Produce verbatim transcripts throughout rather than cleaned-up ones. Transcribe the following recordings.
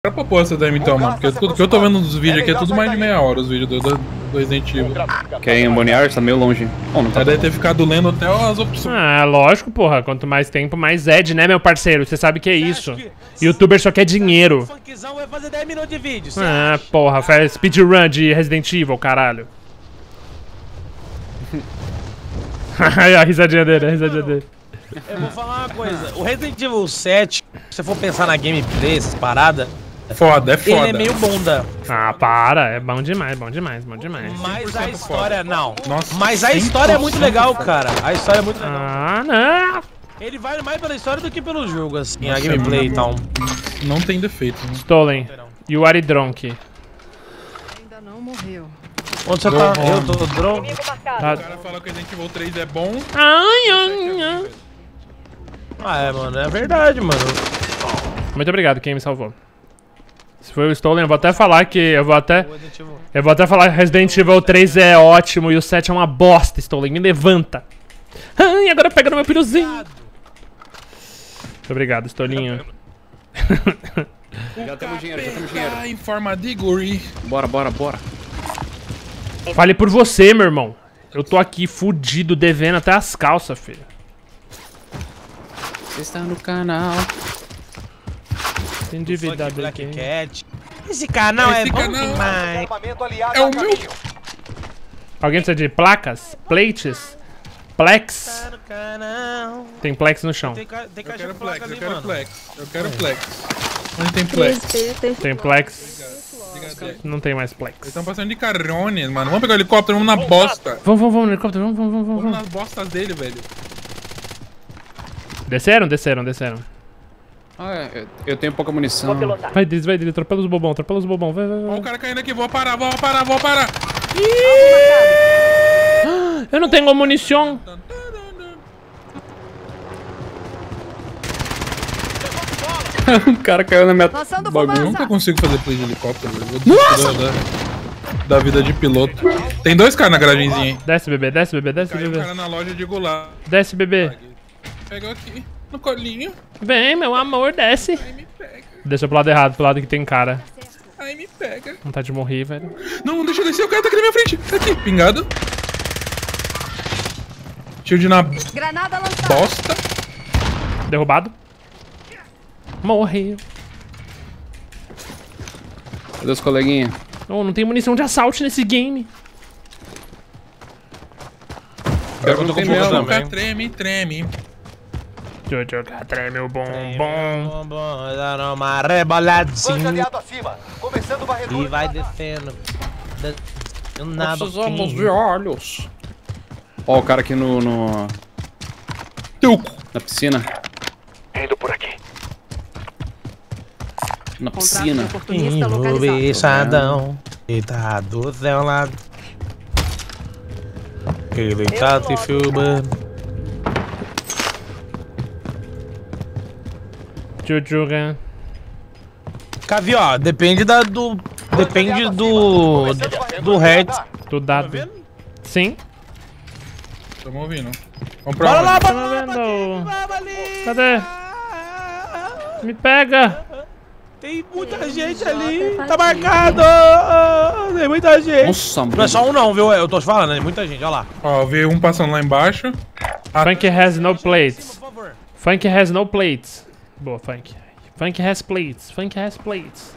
Pra proposta da M então, mano, porque tudo que eu tô vendo nos vídeos aqui é tudo mais de meia hora, os vídeos do, do, do Resident Evil. Quer ir em Bonnier? Tá meio longe. Oh, não tá. Deve ter ficado lendo até as opções. Ah, lógico, porra. Quanto mais tempo, mais Ed, né, meu parceiro? Você sabe que é isso. Youtuber só quer dinheiro. Vai fazer dez minutos de vídeo. Ah, porra, faz speedrun de Resident Evil, caralho. A risadinha dele, a risadinha dele. Eu vou falar uma coisa. O Resident Evil sete, se você for pensar na gameplay, essas paradas, Foda, é foda. ele é meio bunda. Ah, para. É bom demais, bom demais, bom demais. Mas a história, não. Nossa, Mas a história é muito legal, cara. A história é muito legal. Ah, não. Ele vai mais pela história do que pelo jogo, assim, a Nossa, gameplay e tal. Não tem defeito, né? Stolen. You are drunk. Ainda não morreu. Onde você tá? Eu tô drone. Tá. O cara fala que Resident Evil três é bom. Ai, ai, ai. Ah, é, mano. É verdade, mano. Muito obrigado, quem me salvou. Se foi o Stolen, eu vou até falar que... Eu vou até... Eu vou até falar que Resident Evil três é ótimo e o sete é uma bosta, Stolen. Me levanta. Ai, agora pega no meu piruzinho. Muito obrigado, Stolinho. Já temos dinheiro, já temos dinheiro. Ah, em forma de guri. Bora, bora, bora. Fale por você, meu irmão. Eu tô aqui fudido, devendo até as calças, filho. Você está no canal. Endividado Black aqui. Cat. Esse canal Esse é bom canal- demais. É o meu. Alguém precisa de placas? Plates? Plex? Tá no canal. Tem plex no chão. Tem, ca tem Eu caixa quero de placa flex, eu ali, quero mano. flex. Eu quero flex. Onde tem flex? Tem plex. Obrigado. Não tem mais Eles plex. estão passando de carones, mano. Vamos pegar o helicóptero, vamos na bosta. Vamos, vamos, vamos no helicóptero. Vamos, vamos, vamos, Vamos vamos. nas bostas dele, velho. Desceram? Desceram, desceram. Ah, é, eu- eu tenho pouca munição. Vai, Drizzy, vai, Drizzy. Atropela os bobão, atropela os bobão. Vai, vai, Ó vai. o cara caindo aqui, vou parar, vou parar, vou parar. Eu não tenho munição. O cara caiu na minha Lançando bagulho. Eu nunca fumaça. consigo fazer play de helicóptero, velho. Vou desistir da, da, da vida de piloto. Tem dois caras na garagenzinha, hein? Desce, bebê, desce, bebê, desce, Caiu um bebê. cara na loja de gular. Desce, bebê. Pegou aqui, no colinho. Vem, meu amor, desce. Aí me pega, Deixa pro lado errado, pro lado que tem cara. aí me pega. Vontade de morrer, velho. Não, deixa eu descer, o cara tá aqui na minha frente. Tá aqui, pingado. Shield na Granada lançada. bosta. Derrubado. Morreu. Cadê os coleguinhas? Oh, não tem munição de assalto nesse game. Pior que eu tô com tem fogo mesmo, também. também. Treme, treme. Jojo, treme o bombom. Bom, bom, dar uma reboladinha. aliado acima, começando varredura. E vai descendo. Descendo na boquinha. olhos. Ó, o cara aqui no, no... Teu cu. na piscina. Indo por aqui. Na Contrato de piscina. oportunista localizado. Bichadão. E tá do seu lado. Que ele tá te filmando. Jojo, né? Cavi, ó, depende da do. Depende do. Do hertz. Tudo dado. Sim. Tamo ouvindo. Vamos pra Bora lá, onde? bora lá, vendo? Batinho, vamos ali. Cadê? Me pega. Tem muita gente ali. Tá marcado. Tem muita gente. Nossa, Não é só um não, viu? Eu tô te falando, tem muita gente, olha lá. Ó, vi um passando lá embaixo. Funk has no plates. Por favor. Funk has no plates. Boa, Funk. Funk has plates. Funk has plates.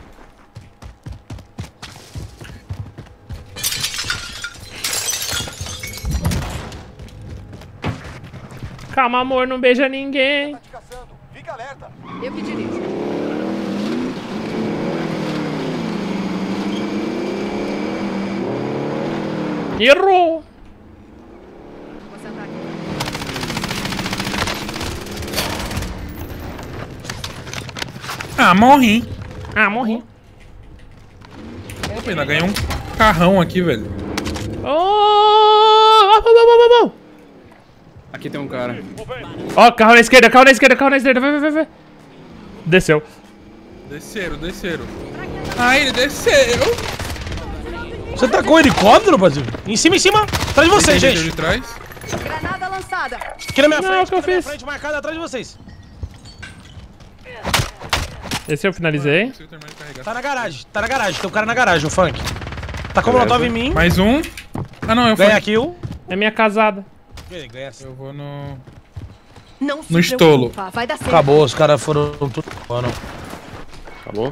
Calma, amor, não beija ninguém. Te caçando. Fica alerta. Eu que dirijo. Errou. Vou sentar aqui. Ah, morri. Ah, morri. Opa, ainda ganhei um carrão aqui, velho. Oh! Oh, oh, oh, oh, oh. Aqui tem um cara. Ó, carro na esquerda, carro na esquerda, carro na esquerda. Vai, vai, vai, vai. Desceu. Desceram, desceram. Ah, ele desceu. Você tá com o helicóptero, Brasil? Em cima, em cima. Atrás de vocês, Desceu gente. de trás. Granada lançada. Aqui na minha Não, frente, o que eu aqui na minha fiz? frente, marcado atrás de vocês. Esse eu finalizei. Consigo terminar de carregar. Tá na garagem, tá na garagem. Tem um cara na garagem, o Funk. Tá com molotov em mim. Mais um. Ah, não, eu fui. Ganha kill. É minha casada. Ganha. Eu vou no... Não se No estolo. preocupa, vai dar certo. Acabou, os caras foram tudo. Mano. Acabou?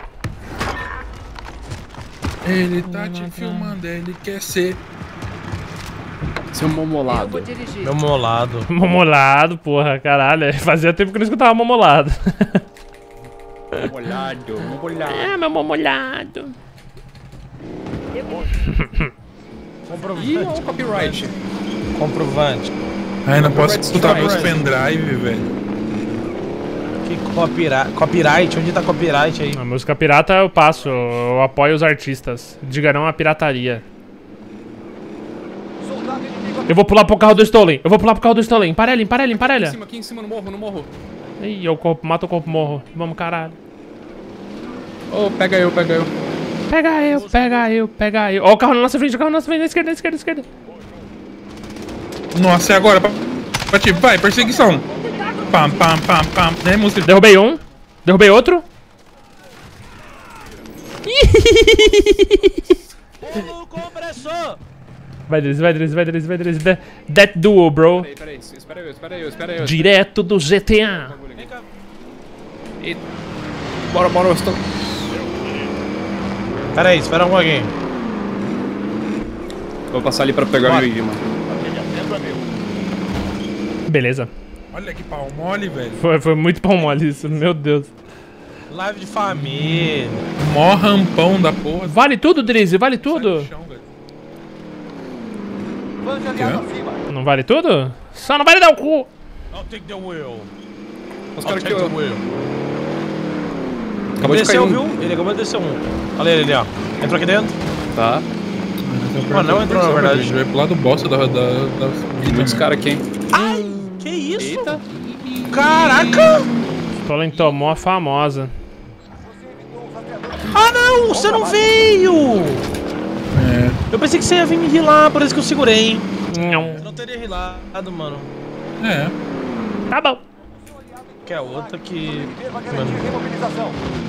Ele tá te filmando, ele quer ser. Seu Eu vou momolado. dirigir. Meu molado. Momolado, porra, caralho. Fazia tempo que eu não escutava momolado. Momolado, momolado. É, meu momolado. Ih, Comprovante. olha o copyright. Comprovante. Ai, não posso Copyright escutar meus strike. pendrive, velho. Que copyright. Copyright? Onde tá copyright aí? A música pirata eu passo, eu apoio os artistas. Diga não à pirataria. Soldado inimigo Eu vou pular pro carro do Stolen. Eu vou pular pro carro do Stolen. Emparelha, emparelha, Aqui em emparelha. cima, aqui em cima, no morro, no morro. Ih, eu corpo, mato o corpo, morro. Vamos, caralho. Ô, pega eu, pega eu. Pega eu, pega eu, pega eu. Ó o carro na nossa frente, o carro na nossa frente, na esquerda, na esquerda, na esquerda. Nossa, é agora. Pa- Pati, vai, perseguição. Pam, pam, pam, pam. É música. Derrubei um. Derrubei outro. Pulo compressor! Vai, Drizzy, vai, Drizzy, vai, Drizzy, vai, Drizzy. That, that duo, bro. Peraí, peraí, espera eu, espera eu, espera eu. Direto do G T A. Vem cá. Eita. Bora, bora, eu estou... Pera aí, espera um pouquinho. Vou passar ali pra pegar Bora. meu I D, mano. Beleza. Olha que pau mole, velho. Foi, foi muito pão mole isso, meu Deus. Live de família. Mó rampão da porra. Vale tudo, Drizzy, vale Sai tudo. do chão, velho. Van de aliado acima. Não vale tudo? Só não vale dar o cu. I'll take the wheel. Os I'll caras take que the eu... wheel. Acabou de cair Desceu, um. viu? Ele acabou de descer um. Olha ele ali, ó. Entrou aqui dentro? Tá. Ah, não entrou, na verdade. A gente vai pro lado bosta da, da, da Tem muitos caras aqui, hein? Ai, que isso? Eita. Caraca! Stolen tomou a famosa. Ah, não! Você não veio! É. Eu pensei que você ia vir me rilar, por isso que eu segurei. Não. Eu não teria rilado, mano. É. Tá bom. Que é outra que... Vai garantir remobilização.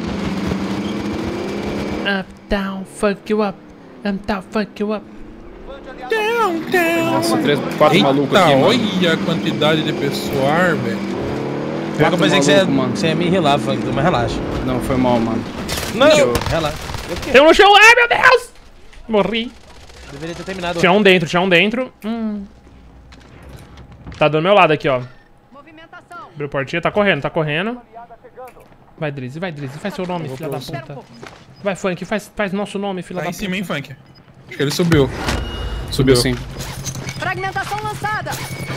Up, down, fuck you up. Up, down, fuck you up. Van de aliado Nossa, três, quatro malucos Eita, aqui, mano. olha a quantidade de pessoal, velho. Pior que eu pensei que você ia, maluco, mano. você ia me rilar, Funk, mas relaxa. Não, foi mal, mano. Não, Eu- relaxa. Tem um no chão. Ai, meu Deus. Morri. Deveria ter terminado. Tinha um dentro, tinha um dentro. Hum. Tá do meu lado aqui, ó. Movimentação. Abriu portinha, tá correndo, tá correndo. Vai, Drizzy, vai, Drizzy. Faz seu nome, filha da puta. Vai, Funk, faz, faz nosso nome, filha Tá da em puta. cima, hein, Funk? Acho que ele subiu. Subiu sim. Fragmentação lançada.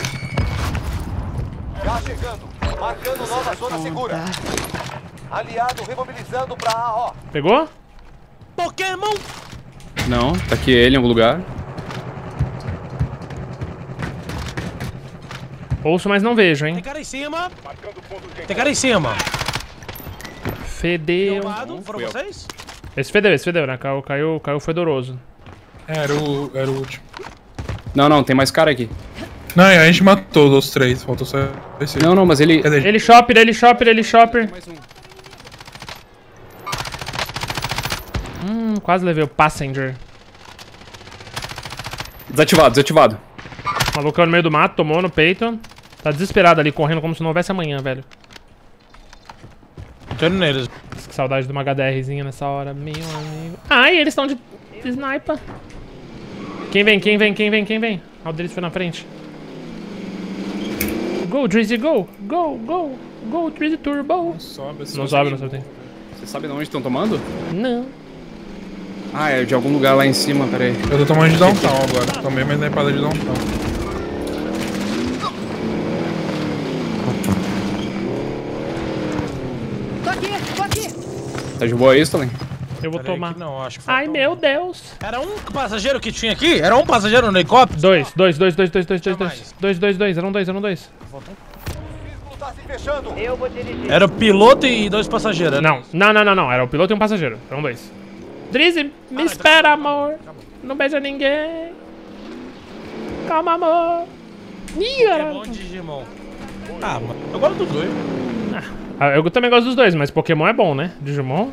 Já chegando. Marcando nova zona segura. Aliado remobilizando pra A O. Pegou? Pokémon! Não, tá aqui ele em algum lugar. Ouço, mas não vejo, Tem hein. cara em cima. Tem cara em cima. Fedeu. Filmado, foram fui eu. vocês? Esse fedeu, esse fedeu, né? Caiu, caiu, caiu fedoroso. É, era o, era o último. Não, não, tem mais cara aqui. Não, a gente matou os três. Faltou só esse. Não, não, mas ele... Quer dizer, Ele shopper, ele shopper, ele shopper. Mais um. Hum, quase levei o passenger. Desativado, desativado. O malucão no meio do mato, tomou no peito. Tá desesperado ali, correndo como se não houvesse amanhã, velho. Tô indo neles. Que saudade de uma HDRzinha nessa hora, meu amigo. Ai, eles estão de sniper. Quem vem, quem vem, quem vem, quem vem? Ah, o Drizzy foi na frente. Go, Drizzy, go! Go, go! Go, Drizzy Turbo! sobe assim. Não sobe, não sobe. Você sabe de onde estão tomando? Não. Ah, é de algum lugar lá em cima, peraí. Eu tô tomando de downtown agora. Tomei, mas não épada de downtown. Tô aqui, tô aqui. Tá de boa aí, Stolen? Eu vou Peraí tomar. que não, acho que Ai, faltou. meu Deus. Era um passageiro que tinha aqui? Era um passageiro no helicóptero? Dois, dois, dois, dois, dois, dois, dois, Tinha dois. mais. Dois, dois, dois. Eram dois, eram dois. Círculo tá se fechando. Era o piloto e dois passageiros. né? Não, não, não, não, não. Era o piloto e um passageiro. Eram dois. Drizzy, me espera, amor. Não beija ninguém. Calma, amor. Ih, É caralho. bom Digimon. Ah, mano. Eu gosto dos dois. Ah, eu também gosto dos dois, mas Pokémon é bom, né? Digimon.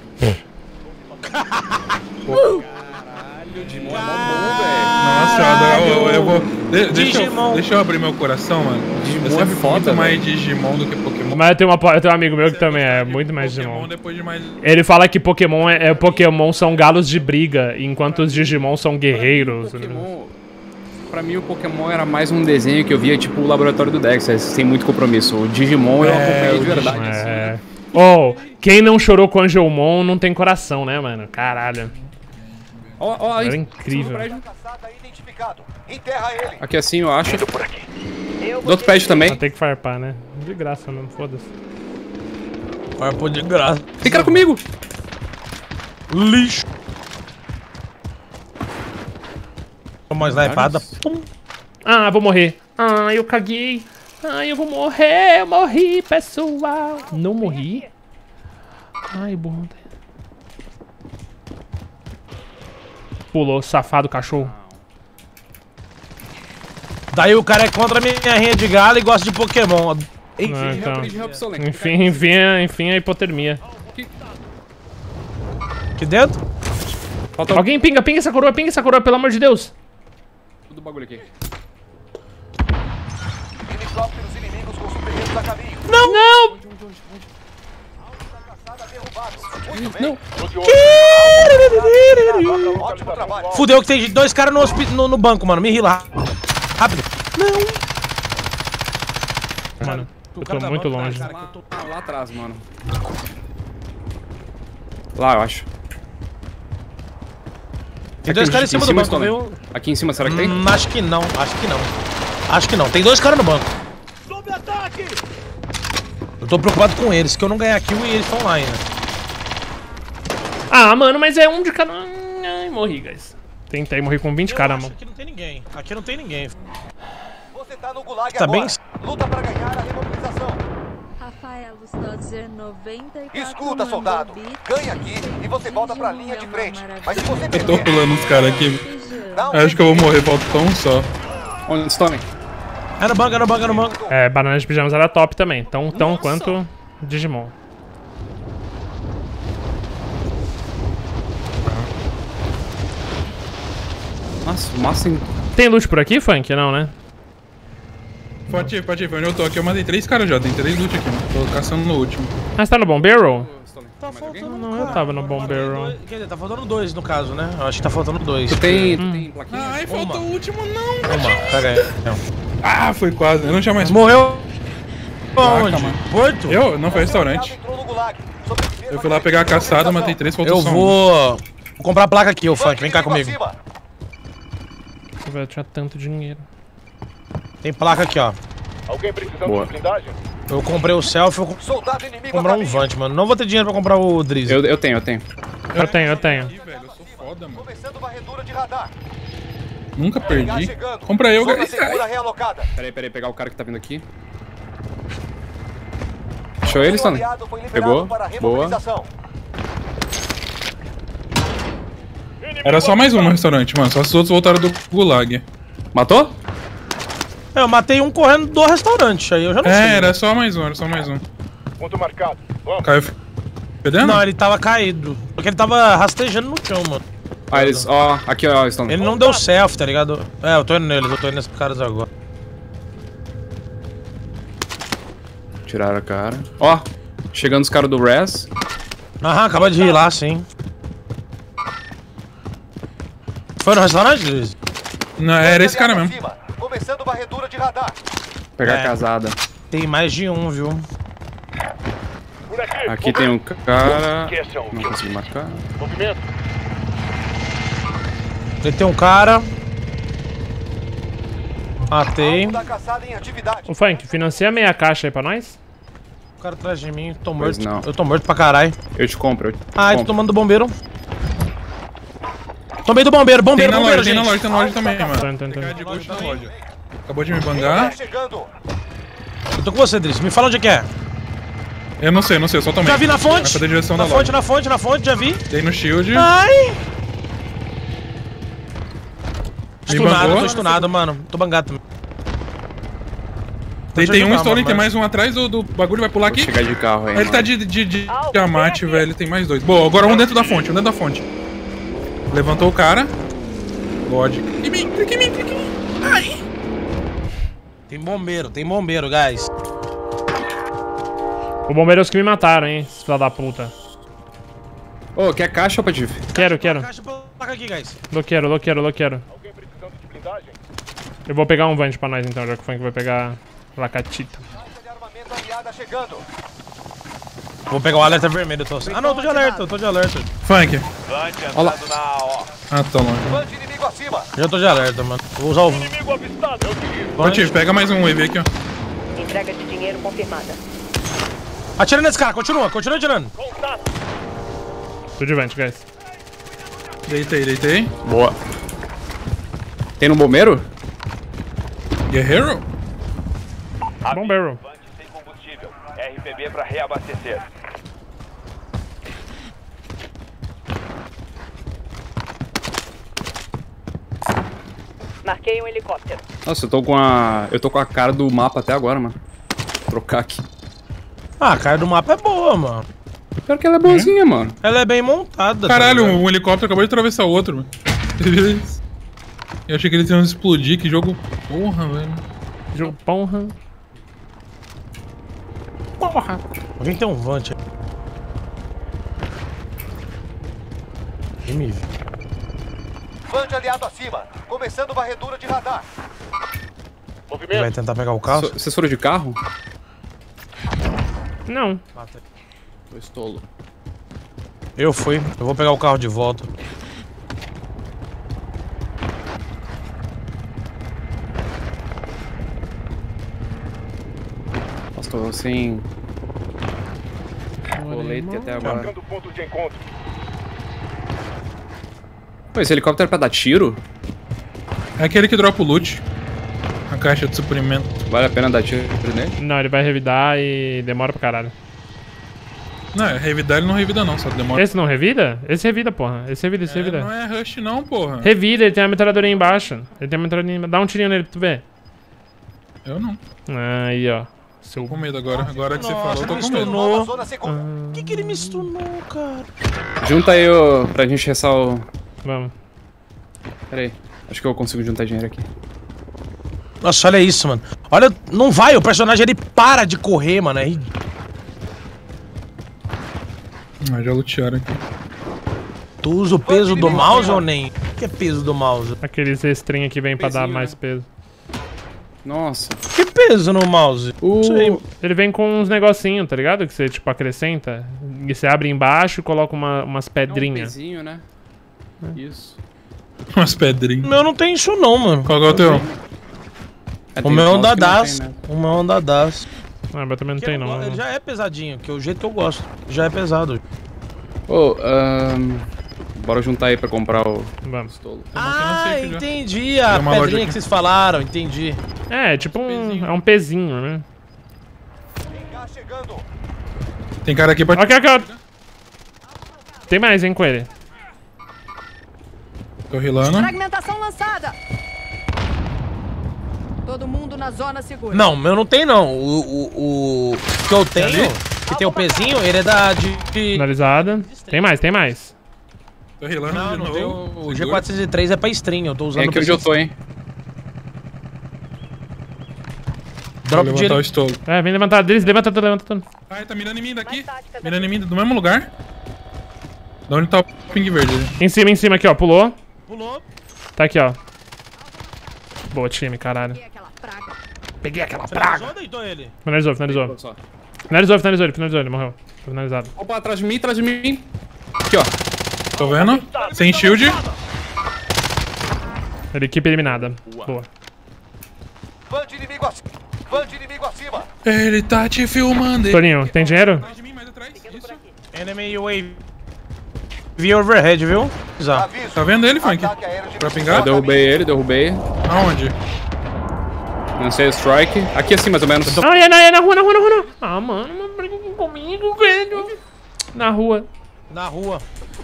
Digimon é mó bom, velho. Nossa, eu, adoro- eu, eu vou. de- deixa, Digimon. eu, deixa eu abrir meu coração, mano. Digimon eu sempre é fui foda, muito mais velho. Digimon do que Pokémon. Mas eu tenho, uma, eu tenho um amigo meu que também é muito mais Pokémon Digimon. depois de mais. Ele fala que Pokémon é, é Pokémon são galos de briga, enquanto os Digimon são guerreiros. Pokémon, pra mim o Pokémon era mais um desenho que eu via, tipo o Laboratório do Dexter, sem muito compromisso. O Digimon eu É, acompanhei de o verdade. Digimon, assim. É. Oh, quem não chorou com Angelmon não tem coração, né, mano? Caralho. Ó, ó, aí, Era em incrível. cima do prédio. Caçada identificado. Enterra ele. Aqui assim, eu acho. Do outro prédio também. Vai ter que farpar, né? De graça mesmo, foda-se. Vai pôr de graça. Tem cara comigo! Lixo. Uma snipada. Pum. Ah, vou morrer. Ah, eu caguei. Ah, eu vou morrer. Eu morri, pessoal. Não morri? Ai, bunda. Pulou, safado cachorro. Daí o cara é contra a minha rinha de galo e gosta de Pokémon. Ah, então. Upgrade obsoleto. Enfim, enfim, enfim, a hipotermia. Aqui dentro? Falta Alguém pinga, pinga essa coroa, pinga essa coroa, pelo amor de Deus. tudo bagulho aqui. Helicópteros inimigos com suprimentos a caminho. Não! Não! Caçada derrubado. Muito bem. Não. Ótimo trabalho. Fudeu que tem dois caras no, hospi- no, no banco, mano. Me rila. Rápido. Mano, eu O cara tô da muito banca, longe. cara, Lá, lá atrás, mano. Lá, eu acho. Tem dois caras em cima do banco, Stolen. viu? Aqui em cima, será que tem? Hum, acho que não, acho que não. Acho que não. Tem dois caras no banco. Sob ataque. Eu tô preocupado com eles, que eu não ganhar kill e eles estão lá ainda. Ah, mano, mas é um de cada... Ai, morri, guys. Tentei morrer com vinte Eu caras, acho mano. que aqui não tem ninguém. Aqui não tem ninguém. Você tá no gulag Tá agora. bem? Luta pra ganhar a remobilização. Rafael Stodzer noventa e quatro. Escuta, soldado. Ganha aqui e você volta pra linha de frente. Mas se você Eu tô perder, pulando os caras aqui. dá um Acho que eu vou morrer, falta um só. Onde Stolen? É no banco, é no banco, é no banco. É, banana de pijamas era top também. Tão, tão quanto Digimon. Nossa, massa em... Tem loot por aqui, Funk? Não, né? Pode ir, pode ir. Onde eu tô aqui, eu matei três caras já. Tem três loot aqui, mano. Tô caçando no último. Ah, você tá no Bomb Barrel? Stolen. Tá Mais alguém? faltando Não, eu tava no Bomb Barrel. Quer dizer, tá faltando dois no caso, né? Eu acho que tá faltando dois. Tu tem, tu tem plaquinha? Ai, Uma. faltou o último, não. Uma, pega aí. Não. Ah, foi quase. Eu não tinha mais. Morreu onde? mano. Porto? Eu? Não, foi restaurante. entrou no gulag. Sobreviver Eu vai fui lá garantir pegar a a caçada, remobilização. matei três, faltou Eu só um. vou... Vou comprar a placa aqui, ô Funk. Vem cá comigo. Acima. Eu tinha tanto dinheiro. Tem placa aqui, ó. Alguém precisando Boa. de blindagem? Eu comprei o selfie, eu vou Soldado inimigo comprar a um caminho. Vant, mano. Não vou ter dinheiro pra comprar o Drizzy. Eu, eu tenho, eu tenho. Eu tenho, eu tenho. Ih, velho, eu sou foda, mano. Começando varredura de radar. Nunca Gás perdi. chegando. Compra eu, Zona guys. segura realocada. Peraí, peraí, pegar o cara que tá vindo aqui. Achou ele, Stolen? Aliado foi liberado Pegou. para a Boa. remobilização. Era só mais um no restaurante, mano. Só se os outros voltaram do gulag. Matou? É, eu matei um correndo do restaurante, aí eu já não sei. É, era só mais um, era só mais um. Ponto marcado. Vamos. Caiu fedendo? Não, ele tava caído. Porque ele tava rastejando no chão, mano. Ah, eles... Ó, aqui, ó, Stolen. Ele não deu selfie, tá ligado? É, eu tô indo neles, eu tô indo nesses caras agora. Tiraram a cara. Ó, chegando os caras do Res. Aham, acaba de ir lá, sim. Foi no restaurante, Luiz? Não, era esse cara mesmo. Acima. Começando varredura de radar. Pegar É. a casada. Tem mais de um, viu? Por aqui. Aqui tem um cara... Esqueçam o Não que eu consigo marcar. movimento. Ele tem um cara. Matei. Alvo da caçada em atividade. Ô, Funk, financia meia caixa aí pra nós? O cara atrás de mim, tô Pois morto. não. Eu tô morto pra caralho. Eu te compro, eu te Ai, tô compro. tomando do bombeiro. Tomei do bombeiro, Tem bombeiro, na bombeiro, loja, tem gente. na loja, tem na loja também, Tá, mano. tá, tá. Tem cara de gosto na loja. Acabou de me Tá bangar. chegando. Eu tô com você, Driss. Me fala onde é que é. Eu não sei, não sei, eu só tomei. Já vi na Vai fonte. fazer direção Na da fonte, loja. na fonte, na fonte, já vi. Dei no shield. Ai! Me Estunado, bangou. tô estunado, mano. Tô bangado também. Tem, tem um ajudar, Stolen, mano, tem mas- mais um atrás do, do bagulho, vai pular Vou aqui. chegar de carro aí, Ele tá mano. de, de, de, de amate, velho. Tem mais dois. Boa, agora um dentro da fonte, um dentro da fonte. Levantou o cara. God. Clique em mim, clique em mim, clique em mim. Ai. Tem bombeiro, tem bombeiro, guys. O bombeiro é os que me mataram, hein, esses filha da puta. Ô, quer caixa, Patife? Quero, quero. Caixa pra placa aqui, guys. Lo quero, lo quero, lo quero. Eu vou pegar um vante pra nós então, já que o Funk vai pegar La Catita. Caixa de armamento aliada chegando. Vou pegar o alerta vermelho, eu tô assim. Ah, não, eu tô de alerta, eu tô de alerta. Funk. Vante entrando na... ó. Ah, tá longe. Vante inimigo acima. Já tô de alerta, mano. Vou usar o... Patife, pega mais um wave aqui, ó. Entrega de dinheiro confirmada. Atira nesse cara, continua, continua atirando. Tô de vante, guys. Deitei, deitei. Boa. Tem no bombeiro? Guerreiro? Bombeiro. Vante sem combustível. R P B pra reabastecer. Marquei um helicóptero. Nossa, eu tô com a... Eu tô com a cara do mapa até agora, mano. Vou trocar aqui. Ah, a cara do mapa é boa, mano. Pior que ela é boazinha, mano. Ela é bem montada. Caralho, tá ligado? um helicóptero acabou de atravessar o outro, mano. Eu achei que eles iam explodir, que jogo. Porra, velho. Jogo porra. Porra. Alguém tem um vante aí. Quem me viu? Vante aliado acima. Começando varredura de radar. Ele vai tentar pegar o carro? So- Vocês foram de carro? Não. Tô estolo. Eu fui, eu vou pegar o carro de volta. Nossa, tô sem... colete até agora. ponto de encontro. Pô, esse helicóptero é pra dar tiro? É aquele que dropa o loot. A caixa de suprimento. Vale a pena dar tiro nele? Não, ele vai revidar e demora pra caralho. Não, é revidar ele não revida não, só demora. Esse não revida? Esse revida, porra. Esse revida, esse É, revida. não é rush não, porra. Revida, ele tem uma metralhadora aí embaixo. Ele tem uma metralhadora embaixo. Dá um tirinho nele pra tu ver. Eu não. Aí, ó. Seu... Tô com medo agora. Agora que você Nossa, falou, eu tô me com medo. estunou. Nova zona segura. Por que, que ele me stunou, cara? Junta aí o... pra gente ressar o... Vamos. Pera aí. Acho que eu consigo juntar dinheiro aqui. Nossa, olha isso, mano. Olha, não vai, o personagem ele para de correr, mano. É... Ah, já lutearam aqui. Tu usa o peso do mouse ou nem? O que é peso do mouse? Aqueles string aqui vem pra dar Pezinho, mais né? peso. Nossa. Que peso no mouse? O... Sei. Ele vem com uns negocinhos, tá ligado? Que você, tipo, acrescenta. E você abre embaixo e coloca uma, umas É um pedrinhas. pezinho, né? Isso. Umas pedrinhas. O meu não tem isso não, mano. Qual que é o teu? É, O tem meu é um mouse que não Dadás. tem, né? O meu é um Dadás. Ah, mas também não Que tem eu não. go- né? Ele já é pesadinho, que é o jeito que eu gosto. Já é pesado. Ô, ahn, bora juntar aí pra comprar o Vamos. pistolo. Ah, safe já. entendi a Tem uma loja pedrinha aqui. que vocês falaram, entendi. É, tipo um... É um pezinho, né? Cá chegando. Tem cara aqui pra... Aqui, aqui, ó. Tem mais, hein, com ele. Tô rilando. Fragmentação lançada. Todo mundo na zona segura. Não, meu não tem não. O, o, o que eu tenho, que tem o pezinho, ele é da de... de- Finalizada. Tem mais, tem mais. Tô rilando Não, de não novo. tem o, o G Segura. quatrocentos e três é pra string, eu tô usando Vem aqui onde eu tô, hein? Drop Vou de levantar o estolo. É, vem levantar deles, levanta tudo, levanta tudo. Ai, tá mirando em mim daqui. Mais tática Mirando em mim do mesmo lugar. De onde tá o ping verde ali? Em cima, em cima aqui, ó. Pulou. Pulou. Tá aqui, ó. Boa, time, caralho. Peguei aquela praga. Peguei aquela Finalizou ou deitou ele? Finalizou, finalizou. Só. Finalizou, finalizou ele, finalizou ele, morreu. Foi finalizado. Opa, atrás de mim, atrás de mim. Aqui, ó. Tô vendo? Sem shield. Ele, equipe eliminada. Boa. Vante inimigo acima. Vante inimigo acima. Ele tá te filmando. Toninho, tem dinheiro? Atrás de mim, mais atrás. Isso. Enemy U A V overhead, viu? Já. Aviso. Tá vendo ele, Funk? Ataque aéreo de Pra missão pingar? Eu derrubei ele, derrubei. Aonde? Lancei o strike. Aqui assim, mais ou menos. Ah, é na, é na rua, na rua, na rua. na rua. Ah, mano, não briga comigo, velho. Na rua. Na rua.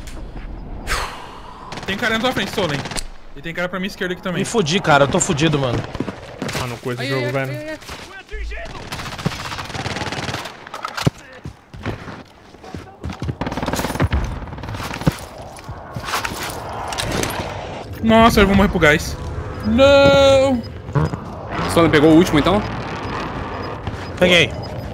Tem cara na tua frente, Stolen. E tem cara pra minha esquerda aqui também. Me fudi, cara. Eu tô fudido, mano. Mano, coisa esse jogo, velho. Nossa, eu vou morrer pro gás. Não! Só não pegou o último, então? Peguei.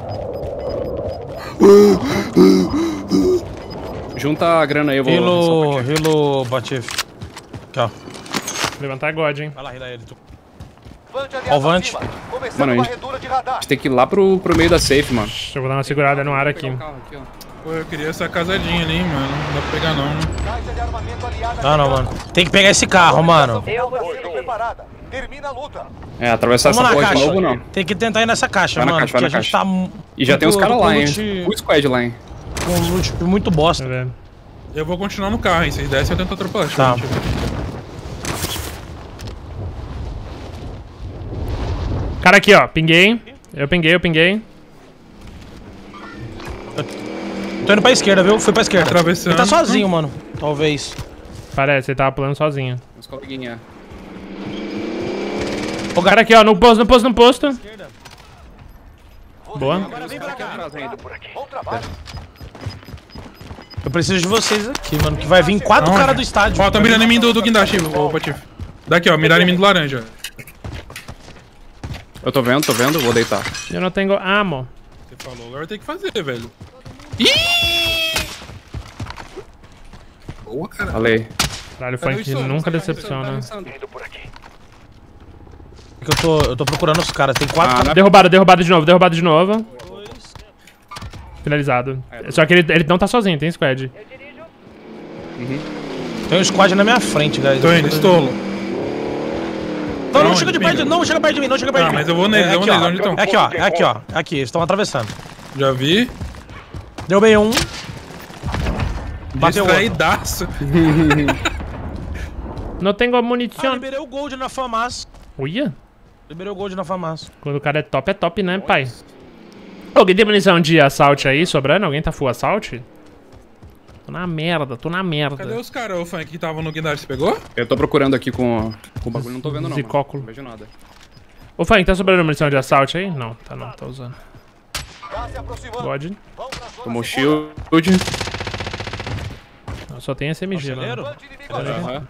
Junta a grana aí, eu vou... Hilo, Hilo, Batif. Aqui, ó. Levantar God, hein. Vai lá, Hila ele. Tu. Vante Ó, aliado Vante. acima. Começando Mano, a gente- varredura de radar. A gente tem que ir lá pro, pro meio da safe, mano. Eu vou dar uma segurada no ar aqui. Pô, eu queria essa casadinha ali, mano. Não dá pra pegar não, né? Caixa de armamento aliada. Não, não, mano. Tem que pegar esse carro, mano. Eu vou sendo preparada. Termina a luta. É, atravessar Vamos essa na porra de caixa. novo, não. Tem que tentar ir nessa caixa, Vai na mano. caixa, vai porque na a gente tá. mu- E já tem os muito- caras lá, com hein? loot- O squad lá, hein? Com loot muito bosta. Deixa eu ver. Eu vou continuar no carro, hein? Se desce, eu tento atropelar. Tá. Deixa eu ver. Cara aqui, ó. Pinguei. Eu pinguei, eu pinguei. Tô indo pra esquerda, viu? Fui pra esquerda. Atravessando. Ele tá sozinho, mano. Talvez. Parece, ele tava pulando sozinho. Os coleguinha. O cara aqui, ó. No posto, no posto, no posto. Boa. Agora vem pra cá. Bom trabalho. Eu preciso de vocês aqui, mano. Que vai vir quatro Aonde? caras do estádio. Ó, tão mirando em mim do, do guindaste, ô Patife. Daqui, ó. Miraram em mim do laranja. Eu tô vendo, tô vendo, vou deitar. Eu não tenho ammo. Você falou, agora tem que fazer, velho. Ih! Boa, cara. Falei. Caralho, o Cadê o funk Insano? nunca Cadê o decepciona. Insano? Que eu tô, eu tô procurando os caras. Tem quatro Ah, caras. Derrubado, derrubado de novo, derrubado de novo. Finalizado. Só que ele, ele não tá sozinho, tem squad. Tem um squad na minha frente, guys. Tô indo, estolo. Não, não Aonde, chega de perto, Pinga? não chega perto de mim, não chega perto Ah, de mim. mas eu vou neles, É eu vou aqui, neles. ó. Onde estão? É aqui, ó. É aqui, ó. É aqui, eles estão atravessando. Já vi. Derrubei um. Bateu o outro. Distraidaço. Não tenho Ah, munição. liberei o gold na farmácia. Uia. Liberei o gold na farmácia. Quando o cara é top, é top, né, pai? Alguém tem munição de assault aí sobrando? Alguém tá full assault? Tô na merda, tô na merda. Cadê os caras, o funk, que estavam no guindaste? Você pegou? Eu tô procurando aqui com, com o bagulho, não tô vendo não. mano. Zicóculo. Não vejo nada. Ô, Funk, tá sobrando munição de assault aí? Não, tá não, tá usando. Tá se aproximando. God. Vão pra zona Tomou segura. shield. Não, só tem S M G lá. Acelero? Vante inimigo ali. Aham.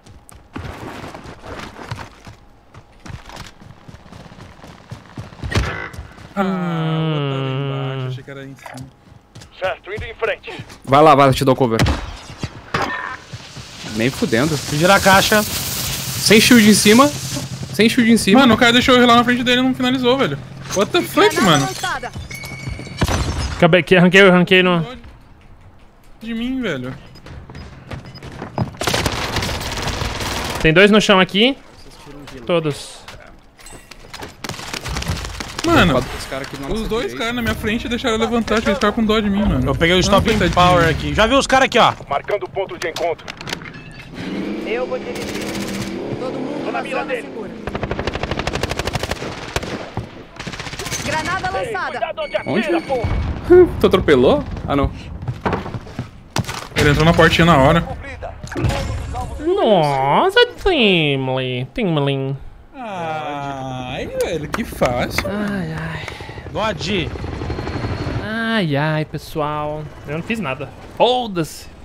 Ah, Hum. o outro tava embaixo. Achei que era em cima. Certo, indo em frente. Vai lá, vai lá, te dou cover. Nem fudendo. Virar a caixa. Sem shield em cima. Sem shield em cima. Mano, o cara deixou eu ir lá na frente dele e não finalizou, velho. What the fuck, Granada mano? lançada. Acabei, que arranquei, arranquei no... De mim, velho. Tem dois no chão aqui. Todos. Mano, Os caras aqui na nossa os dois direita. caras na minha frente deixaram eu levantar, acho que eles ficaram com dó de mim, mano. Eu peguei o Ah, stop coitadinho. power aqui. Já viu os caras aqui, ó. Marcando o ponto de encontro. Eu vou dirigir. Todo mundo na zona segura. Granada lançada. Onde? Tu atropelou? Ah, não. Ele entrou na portinha na hora. Cumprida. Nossa, Timley. Timley. Ai, velho, que fácil. God. Ai, ai, pessoal. Eu não fiz nada. Foda-se.